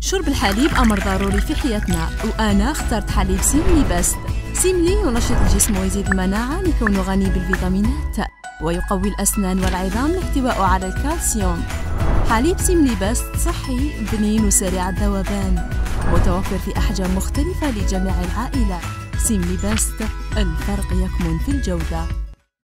شرب الحليب أمر ضروري في حياتنا، وأنا اخترت حليب سيملي بست. سيملي ينشط الجسم ويزيد المناعة لكونه غني بالفيتامينات، ويقوي الأسنان والعظام لاحتوائه على الكالسيوم. حليب سيملي بست صحي بنين وسريع الذوبان، متوفر في أحجام مختلفة لجميع العائلة. سيملي بست، الفرق يكمن في الجودة.